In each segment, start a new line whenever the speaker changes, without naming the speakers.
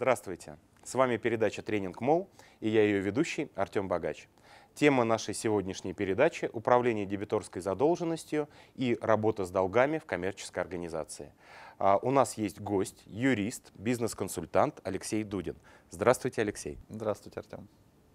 Здравствуйте! С вами передача «Тренинг МОЛ» и я ее ведущий Артем Богач. Тема нашей сегодняшней передачи – управление дебиторской задолженностью и работа с долгами в коммерческой организации. У нас есть гость, юрист, бизнес-консультант Алексей Дудин. Здравствуйте, Алексей.
Здравствуйте, Артем.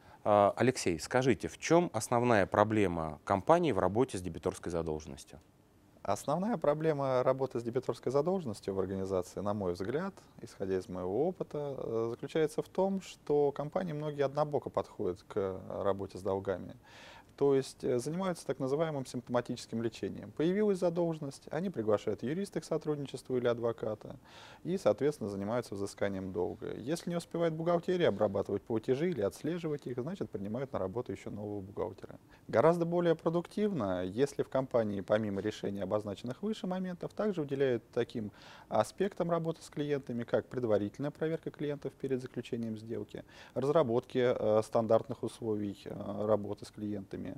Алексей, скажите, в чем основная проблема компании в работе с дебиторской задолженностью?
Основная проблема работы с дебиторской задолженностью в организации, на мой взгляд, исходя из моего опыта, заключается в том, что компании многие однобоко подходят к работе с долгами. То есть занимаются так называемым симптоматическим лечением. Появилась задолженность, они приглашают юриста к сотрудничеству или адвоката и, соответственно, занимаются взысканием долга. Если не успевает бухгалтерия обрабатывать платежи или отслеживать их, значит, принимают на работу еще нового бухгалтера. Гораздо более продуктивно, если в компании, помимо решения обозначенных выше моментов, также уделяют таким аспектам работы с клиентами, как предварительная проверка клиентов перед заключением сделки, разработки стандартных условий работы с клиентами,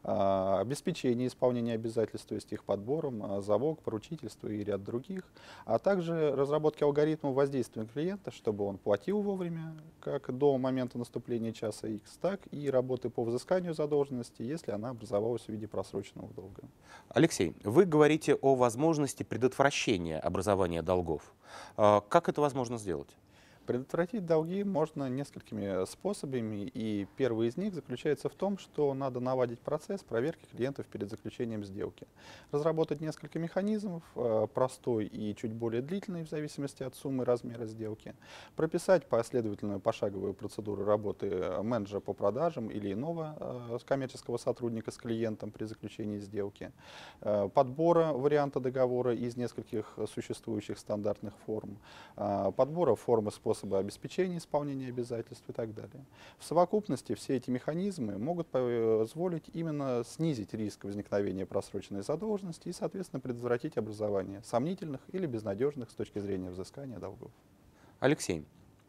обеспечение исполнения обязательств, то есть их подбором, залог, поручительство и ряд других, а также разработки алгоритмов воздействия клиента, чтобы он платил вовремя, как до момента наступления часа X, так и работы по взысканию задолженности, если она образовалась в виде просроченного долга.
Алексей, вы говорите о возможности предотвращения образования долгов. Как это возможно сделать?
Предотвратить долги можно несколькими способами, и первый из них заключается в том, что надо наладить процесс проверки клиентов перед заключением сделки. Разработать несколько механизмов, простой и чуть более длительный в зависимости от суммы и размера сделки. Прописать последовательную пошаговую процедуру работы менеджера по продажам или иного коммерческого сотрудника с клиентом при заключении сделки. Подбора варианта договора из нескольких существующих стандартных форм. Подбора формы способа обеспечения исполнения обязательств и так далее. В совокупности все эти механизмы могут позволить именно снизить риск возникновения просроченной задолженности и, соответственно, предотвратить образование сомнительных или безнадежных с точки зрения взыскания долгов.
Алексей,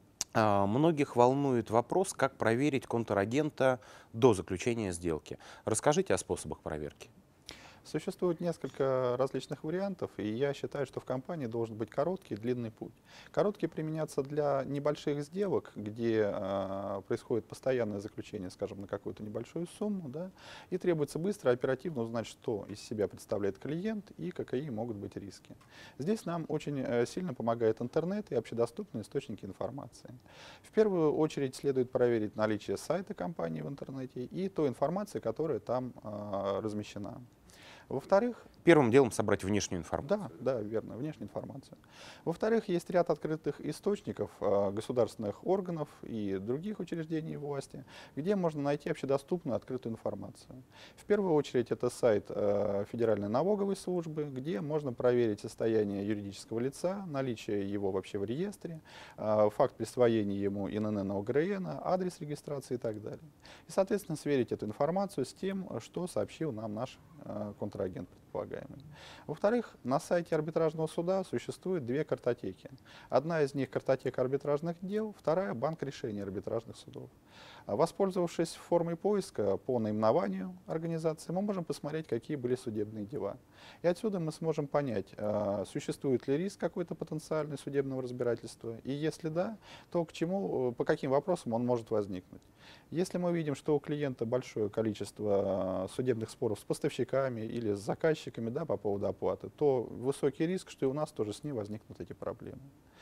многих волнует вопрос, как проверить контрагента до заключения сделки. Расскажите о способах проверки.
Существует несколько различных вариантов, и я считаю, что в компании должен быть короткий и длинный путь. Короткий применяться для небольших сделок, где происходит постоянное заключение, скажем, на какую-то небольшую сумму, да, и требуется быстро, оперативно узнать, что из себя представляет клиент и какие могут быть риски. Здесь нам очень сильно помогает интернет и общедоступные источники информации. В первую очередь следует проверить наличие сайта компании в интернете и той информации, которая там размещена. Во-вторых,
Первым делом собрать внешнюю информацию.
да, верно, внешнюю информацию. Во-вторых, есть ряд открытых источников государственных органов и других учреждений власти, где можно найти общедоступную открытую информацию. В первую очередь это сайт Федеральной налоговой службы, где можно проверить состояние юридического лица, наличие его вообще в реестре, факт присвоения ему ИНН, ОГРН, адрес регистрации и так далее. И, соответственно, сверить эту информацию с тем, что сообщил нам наш контрагент предполагаемый. Во-вторых, на сайте арбитражного суда существует две картотеки. Одна из них — картотека арбитражных дел, вторая — банк решений арбитражных судов. Воспользовавшись формой поиска по наименованию организации, мы можем посмотреть, какие были судебные дела. И отсюда мы сможем понять, существует ли риск какой-то потенциальный судебного разбирательства, и если да, то по каким вопросам он может возникнуть. Если мы видим, что у клиента большое количество судебных споров с поставщиками или с заказчиками, да, по поводу оплаты, то высокий риск, что и у нас тоже с ней возникнут эти проблемы.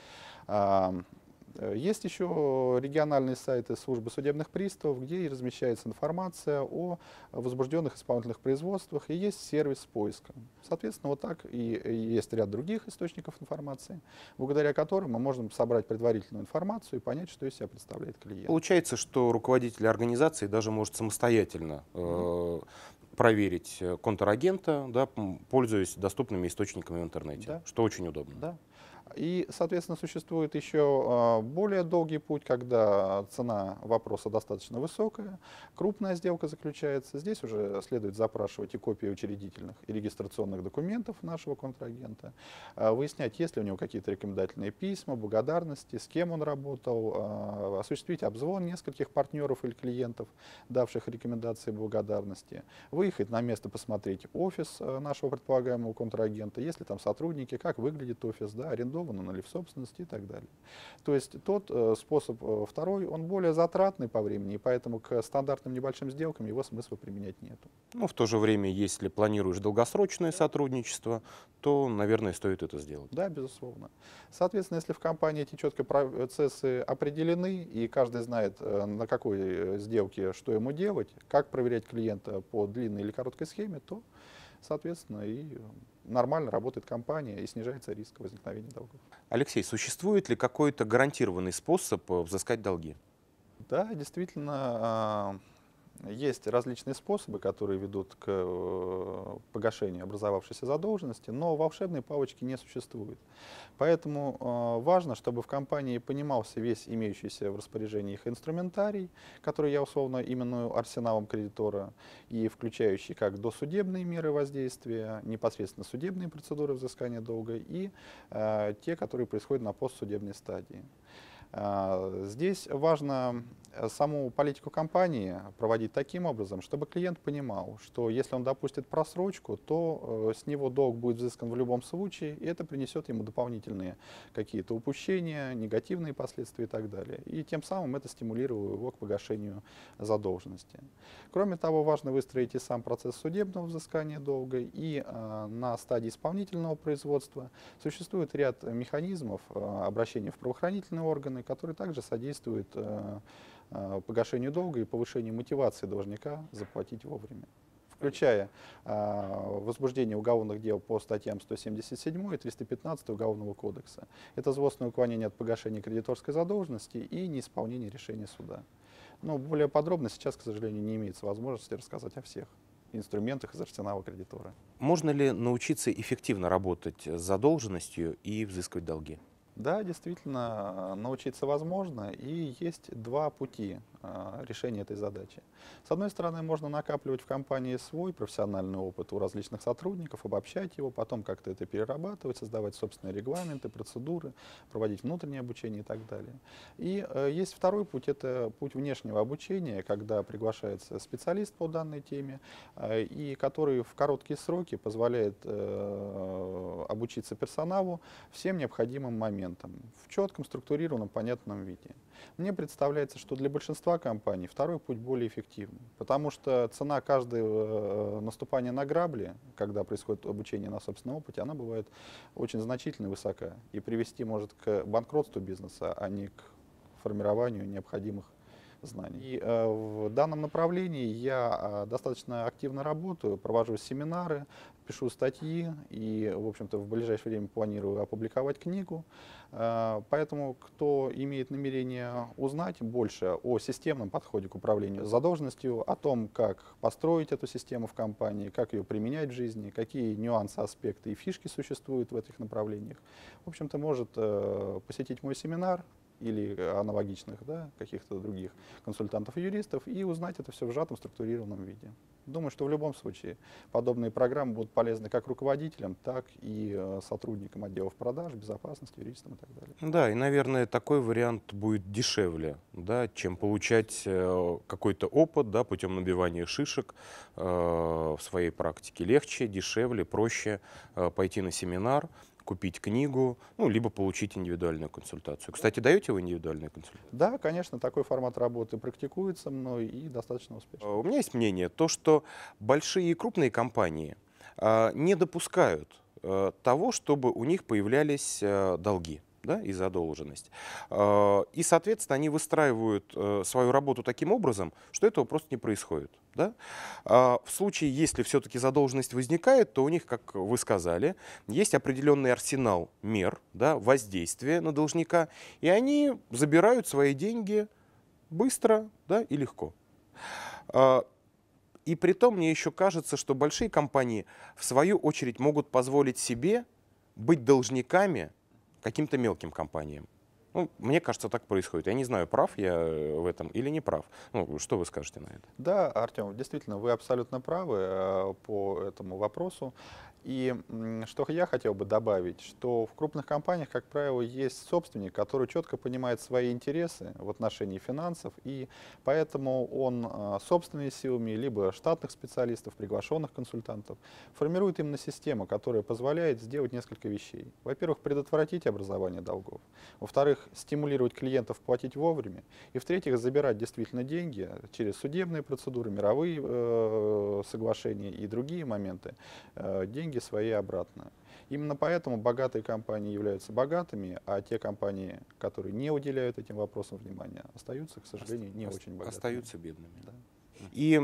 Есть еще региональные сайты службы судебных приставов, где и размещается информация о возбужденных исполнительных производствах, и есть сервис поиска. Соответственно, вот так и есть ряд других источников информации, благодаря которым мы можем собрать предварительную информацию и понять, что из себя представляет клиент.
Получается, что руководитель организации даже может самостоятельно проверить контрагента, да, пользуясь доступными источниками в интернете,
Да.
что очень удобно.
Да. И, соответственно, существует еще более долгий путь, когда цена вопроса достаточно высокая, крупная сделка заключается. Здесь уже следует запрашивать и копии учредительных и регистрационных документов нашего контрагента, выяснять, есть ли у него какие-то рекомендательные письма, благодарности, с кем он работал, осуществить обзвон нескольких партнеров или клиентов, давших рекомендации благодарности, выехать на место, посмотреть офис нашего предполагаемого контрагента, есть ли там сотрудники, как выглядит офис, да, арендованный арендован он или в собственности и так далее. То есть тот способ второй, он более затратный по времени, и поэтому к стандартным небольшим сделкам его смысла применять нету.
Ну, в то же время, если планируешь долгосрочное сотрудничество, то, наверное, стоит это сделать.
Да, безусловно. Соответственно, если в компании эти четко процессы определены, и каждый знает, на какой сделке что ему делать, как проверять клиента по длинной или короткой схеме, то, соответственно, и нормально работает компания и снижается риск возникновения долгов.
Алексей, существует ли какой-то гарантированный способ взыскать долги?
Да, действительно, есть различные способы, которые ведут к погашению образовавшейся задолженности, но волшебной палочки не существует. Поэтому важно, чтобы в компании понимался весь имеющийся в распоряжении их инструментарий, который я условно именую арсеналом кредитора, и включающий как досудебные меры воздействия, непосредственно судебные процедуры взыскания долга, и те, которые происходят на постсудебной стадии. Здесь важно саму политику компании проводить таким образом, чтобы клиент понимал, что если он допустит просрочку, то с него долг будет взыскан в любом случае, и это принесет ему дополнительные какие-то упущения, негативные последствия и так далее. И тем самым это стимулировало его к погашению задолженности. Кроме того, важно выстроить и сам процесс судебного взыскания долга, и на стадии исполнительного производства существует ряд механизмов обращения в правоохранительные органы, которые также содействуют погашению долга и повышению мотивации должника заплатить вовремя, включая возбуждение уголовных дел по статьям 177 и 315 Уголовного кодекса. Это злостное уклонение от погашения кредиторской задолженности и неисполнение решения суда. Но более подробно сейчас, к сожалению, не имеется возможности рассказать о всех инструментах из арсенала кредитора.
Можно ли научиться эффективно работать с задолженностью и взыскивать долги?
Да, действительно, научиться возможно, и есть два пути решения этой задачи. С одной стороны, можно накапливать в компании свой профессиональный опыт у различных сотрудников, обобщать его, потом как-то это перерабатывать, создавать собственные регламенты, процедуры, проводить внутреннее обучение и так далее. И есть второй путь, это путь внешнего обучения, когда приглашается специалист по данной теме, и который в короткие сроки позволяет обучиться персоналу всем необходимым моментам в четком, структурированном, понятном виде. Мне представляется, что для большинства компаний второй путь более эффективный, потому что цена каждого наступания на грабли, когда происходит обучение на собственном опыте, она бывает очень значительно высока и привести может к банкротству бизнеса, а не к формированию необходимых знаний. И в данном направлении я достаточно активно работаю, провожу семинары, пишу статьи и, в общем-то, в ближайшее время планирую опубликовать книгу. Поэтому, кто имеет намерение узнать больше о системном подходе к управлению задолженностью, о том, как построить эту систему в компании, как ее применять в жизни, какие нюансы, аспекты и фишки существуют в этих направлениях, в общем-то, может посетить мой семинар или аналогичных, да, каких-то других консультантов и юристов, и узнать это все в сжатом структурированном виде. Думаю, что в любом случае подобные программы будут полезны как руководителям, так и сотрудникам отделов продаж, безопасности, юристам и так далее.
Да, и, наверное, такой вариант будет дешевле, да, чем получать какой-то опыт, да, путем набивания шишек в своей практике. Легче, дешевле, проще пойти на семинар, купить книгу, ну, либо получить индивидуальную консультацию. Кстати, даете вы индивидуальную консультацию?
Да, конечно, такой формат работы практикуется мной и достаточно успешно.
У меня есть мнение, то, что большие и крупные компании не допускают того, чтобы у них появлялись долги. Да, и задолженность. И, соответственно, они выстраивают свою работу таким образом, что этого просто не происходит. Да? В случае, если все-таки задолженность возникает, то у них, как вы сказали, есть определенный арсенал мер, да, воздействия на должника, и они забирают свои деньги быстро, да, и легко. И при том мне еще кажется, что большие компании, в свою очередь, могут позволить себе быть должниками каким-то мелким компаниям. Ну, мне кажется, так происходит. Я не знаю, прав я в этом или не прав. Ну, что вы скажете на это?
Да, Артем, действительно, вы абсолютно правы по этому вопросу. И что я хотел бы добавить, что в крупных компаниях, как правило, есть собственник, который четко понимает свои интересы в отношении финансов, и поэтому он собственными силами, либо штатных специалистов, приглашенных консультантов, формирует именно систему, которая позволяет сделать несколько вещей. Во-первых, предотвратить образование долгов. Во-вторых, стимулировать клиентов платить вовремя. И в-третьих, забирать действительно деньги через судебные процедуры, мировые соглашения и другие моменты, деньги свои обратно. Именно поэтому богатые компании являются богатыми, а те компании, которые не уделяют этим вопросам внимания, остаются, к сожалению, не очень богатыми.
Остаются бедными.
Да.
И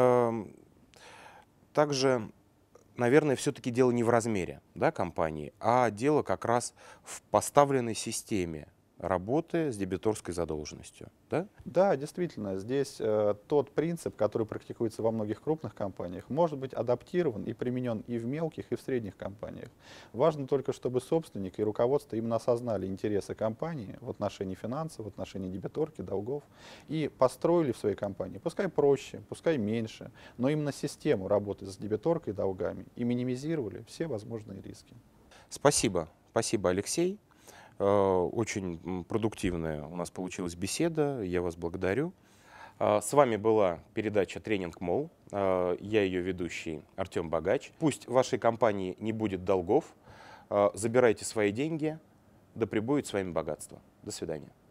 также, наверное, все-таки дело не в размере, да, компании, а дело как раз в поставленной системе работы с дебиторской задолженностью. Да?
Да, действительно, здесь тот принцип, который практикуется во многих крупных компаниях, может быть адаптирован и применен и в мелких, и в средних компаниях. Важно только, чтобы собственник и руководство именно осознали интересы компании в отношении финансов, в отношении дебиторки, долгов, и построили в своей компании, пускай проще, пускай меньше, но именно систему работы с дебиторкой и долгами, и минимизировали все возможные риски.
Спасибо. Спасибо, Алексей. Очень продуктивная у нас получилась беседа. Я вас благодарю. С вами была передача «Тренинг МОЛ». Я ее ведущий Артем Богач. Пусть в вашей компании не будет долгов. Забирайте свои деньги. Да пребудет с вами богатство. До свидания.